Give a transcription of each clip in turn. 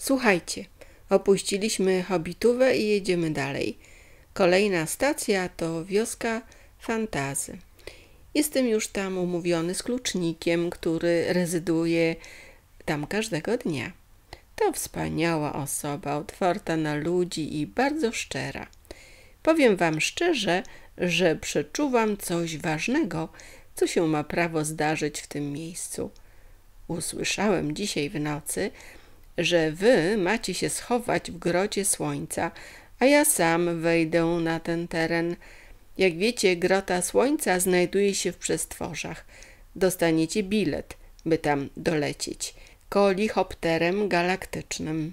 Słuchajcie, opuściliśmy Hobitówę i jedziemy dalej. Kolejna stacja to wioska Fantazy. Jestem już tam umówiony z klucznikiem, który rezyduje tam każdego dnia. To wspaniała osoba, otwarta na ludzi i bardzo szczera. Powiem wam szczerze, że przeczuwam coś ważnego, co się ma prawo zdarzyć w tym miejscu. Usłyszałem dzisiaj w nocy, że wy macie się schować w grocie Słońca, a ja sam wejdę na ten teren. Jak wiecie, grota Słońca znajduje się w przestworzach. Dostaniecie bilet, by tam dolecieć, kolihopterem galaktycznym.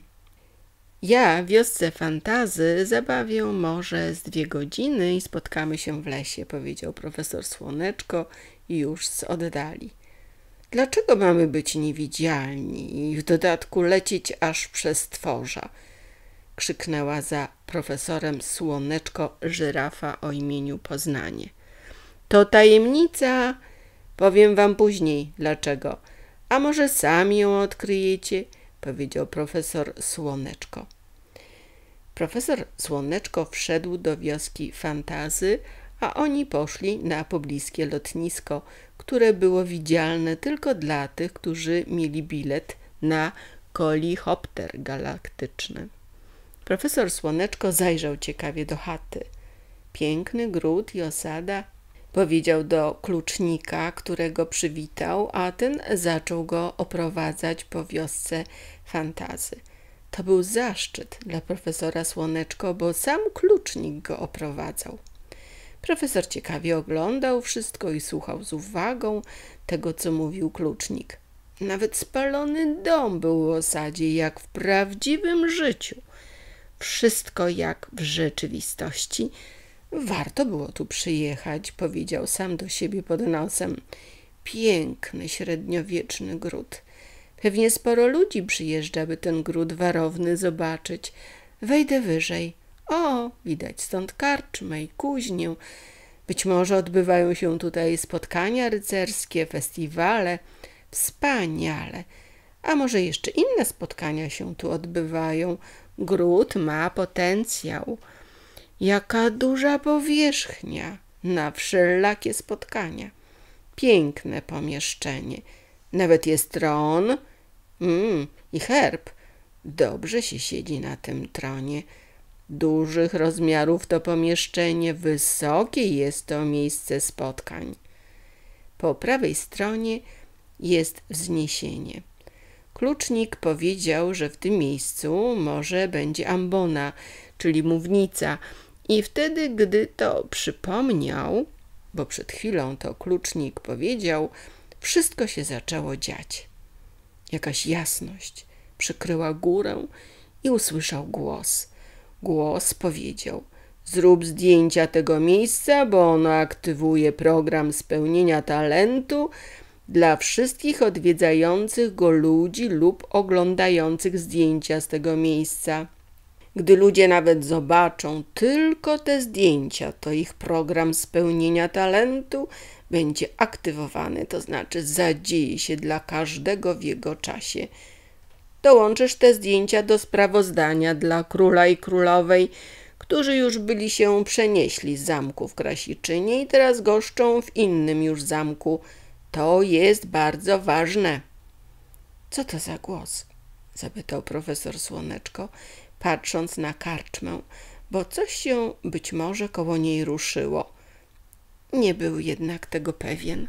Ja w wiosce Fantazy zabawię może z 2 godziny i spotkamy się w lesie, powiedział profesor Słoneczko już z oddali. Dlaczego mamy być niewidzialni i w dodatku lecieć aż przez tworza? Krzyknęła za profesorem Słoneczko żyrafa o imieniu Poznanie. To tajemnica, powiem wam później dlaczego. A może sami ją odkryjecie? Powiedział profesor Słoneczko. Profesor Słoneczko wszedł do wioski Fantazy, a oni poszli na pobliskie lotnisko, które było widzialne tylko dla tych, którzy mieli bilet na kolihopter galaktyczny. Profesor Słoneczko zajrzał ciekawie do chaty. Piękny gród i osada, powiedział do klucznika, którego przywitał, a ten zaczął go oprowadzać po wiosce Fantazy. To był zaszczyt dla profesora Słoneczko, bo sam klucznik go oprowadzał. Profesor ciekawie oglądał wszystko i słuchał z uwagą tego, co mówił klucznik. Nawet spalony dom był w osadzie, jak w prawdziwym życiu. Wszystko jak w rzeczywistości. Warto było tu przyjechać, powiedział sam do siebie pod nosem. Piękny, średniowieczny gród. Pewnie sporo ludzi przyjeżdża, by ten gród warowny zobaczyć. Wejdę wyżej. O, widać stąd karczmę i kuźnię. Być może odbywają się tutaj spotkania rycerskie, festiwale. Wspaniale. A może jeszcze inne spotkania się tu odbywają. Gród ma potencjał. Jaka duża powierzchnia na wszelakie spotkania. Piękne pomieszczenie. Nawet jest tron i herb. Dobrze się siedzi na tym tronie. Dużych rozmiarów to pomieszczenie, wysokie jest to miejsce spotkań. Po prawej stronie jest wzniesienie. Klucznik powiedział, że w tym miejscu może będzie ambona, czyli mównica, i wtedy, gdy to przypomniał, bo przed chwilą to klucznik powiedział, wszystko się zaczęło dziać. Jakaś jasność przykryła górę i usłyszał głos. Głos powiedział: zrób zdjęcia tego miejsca, bo ono aktywuje program spełnienia talentu dla wszystkich odwiedzających go ludzi lub oglądających zdjęcia z tego miejsca. Gdy ludzie nawet zobaczą tylko te zdjęcia, to ich program spełnienia talentu będzie aktywowany, to znaczy zadzieje się dla każdego w jego czasie. Dołączysz te zdjęcia do sprawozdania dla króla i królowej, którzy już byli się przenieśli z zamku w Krasiczynie i teraz goszczą w innym już zamku. To jest bardzo ważne. Co to za głos? Zapytał profesor Słoneczko, patrząc na karczmę, bo coś się być może koło niej ruszyło. Nie był jednak tego pewien.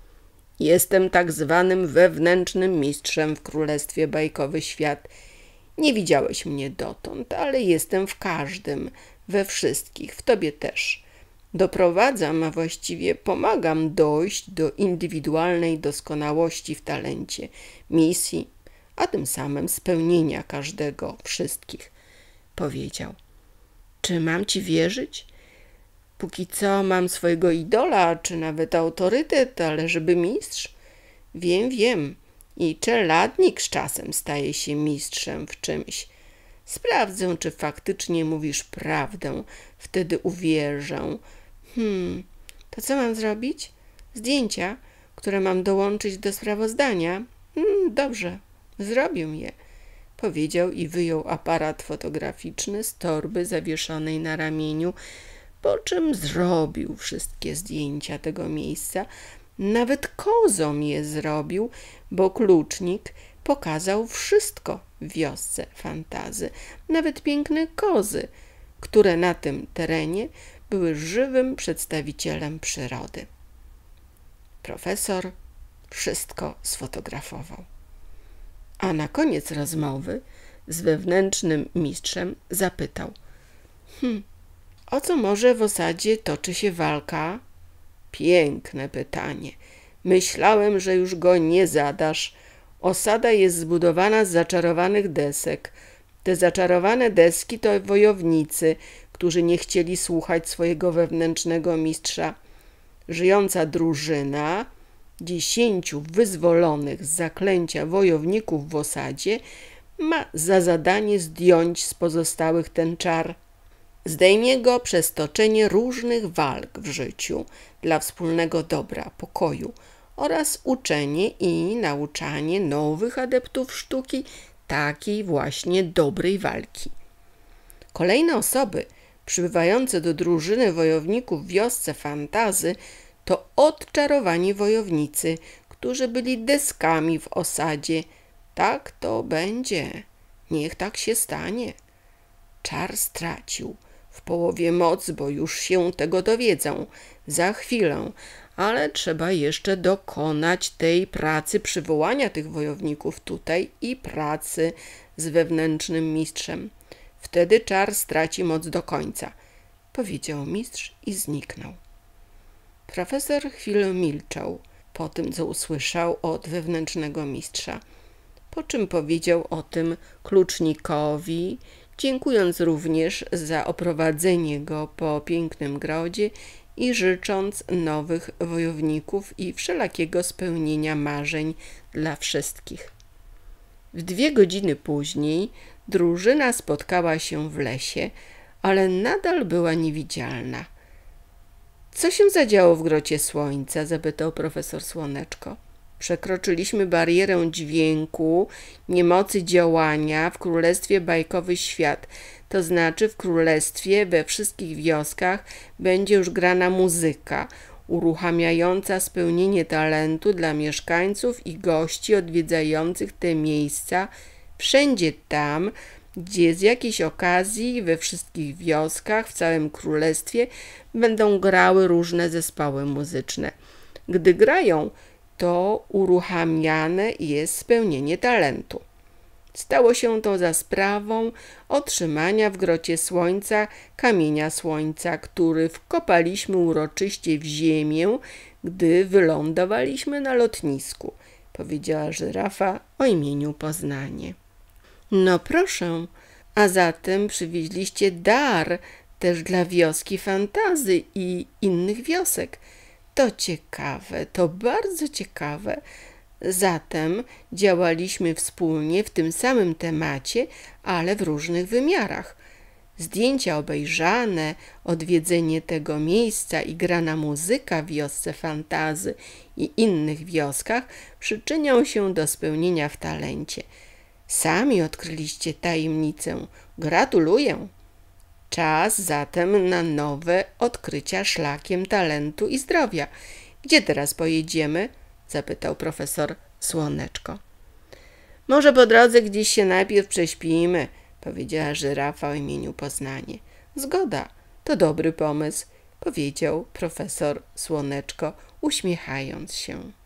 Jestem tak zwanym wewnętrznym mistrzem w królestwie Bajkowy Świat. Nie widziałeś mnie dotąd, ale jestem w każdym, we wszystkich, w tobie też. Doprowadzam, a właściwie pomagam dojść do indywidualnej doskonałości w talencie, misji, a tym samym spełnienia każdego, wszystkich, powiedział. Czy mam ci wierzyć? Póki co mam swojego idola, czy nawet autorytet, ale żeby mistrz? Wiem. I czeladnik z czasem staje się mistrzem w czymś. Sprawdzę, czy faktycznie mówisz prawdę. Wtedy uwierzę. To co mam zrobić? Zdjęcia, które mam dołączyć do sprawozdania? Dobrze, zrobię je. powiedział i wyjął aparat fotograficzny z torby zawieszonej na ramieniu, po czym zrobił wszystkie zdjęcia tego miejsca. Nawet kozom je zrobił, bo klucznik pokazał wszystko w wiosce Fantazy, nawet piękne kozy, które na tym terenie były żywym przedstawicielem przyrody. Profesor wszystko sfotografował. A na koniec rozmowy z wewnętrznym mistrzem zapytał: o co może w osadzie toczy się walka? Piękne pytanie. Myślałem, że już go nie zadasz. Osada jest zbudowana z zaczarowanych desek. Te zaczarowane deski to wojownicy, którzy nie chcieli słuchać swojego wewnętrznego mistrza. Żyjąca drużyna 10 wyzwolonych z zaklęcia wojowników w osadzie ma za zadanie zdjąć z pozostałych ten czar. Zdejmie go przez toczenie różnych walk w życiu dla wspólnego dobra, pokoju oraz uczenie i nauczanie nowych adeptów sztuki takiej właśnie dobrej walki. Kolejne osoby przybywające do drużyny wojowników w wiosce Fantazy to odczarowani wojownicy, którzy byli deskami w osadzie. Tak to będzie. Niech tak się stanie. Czar stracił w połowie moc, bo już się tego dowiedzą za chwilę, ale trzeba jeszcze dokonać tej pracy przywołania tych wojowników tutaj i pracy z wewnętrznym mistrzem. Wtedy czar straci moc do końca, powiedział mistrz i zniknął. Profesor chwilę milczał po tym, co usłyszał od wewnętrznego mistrza, po czym powiedział o tym klucznikowi, dziękując również za oprowadzenie go po pięknym grodzie i życząc nowych wojowników i wszelakiego spełnienia marzeń dla wszystkich. W 2 godziny później drużyna spotkała się w lesie, ale nadal była niewidzialna. Co się zadziało w Grocie Słońca? Zapytał profesor Słoneczko. Przekroczyliśmy barierę dźwięku, niemocy działania w Królestwie Bajkowy Świat. To znaczy w Królestwie we wszystkich wioskach będzie już grana muzyka, uruchamiająca spełnienie talentu dla mieszkańców i gości odwiedzających te miejsca, wszędzie tam, gdzie z jakiejś okazji we wszystkich wioskach w całym królestwie będą grały różne zespoły muzyczne. Gdy grają, to uruchamiane jest spełnienie talentu. Stało się to za sprawą otrzymania w Grocie Słońca kamienia słońca, który wkopaliśmy uroczyście w ziemię, gdy wylądowaliśmy na lotnisku, powiedziała żyrafa o imieniu Poznanie. No proszę, a zatem przywieźliście dar też dla wioski Fantazy i innych wiosek. To ciekawe, to bardzo ciekawe. Zatem działaliśmy wspólnie w tym samym temacie, ale w różnych wymiarach. Zdjęcia obejrzane, odwiedzenie tego miejsca i grana muzyka w wiosce Fantazy i innych wioskach przyczynią się do spełnienia w talencie. Sami odkryliście tajemnicę. Gratuluję. Czas zatem na nowe odkrycia szlakiem talentu i zdrowia. Gdzie teraz pojedziemy? Zapytał profesor Słoneczko. Może po drodze gdzieś się najpierw prześpimy, powiedziała żyrafa o imieniu Poznanie. Zgoda, to dobry pomysł, powiedział profesor Słoneczko, uśmiechając się.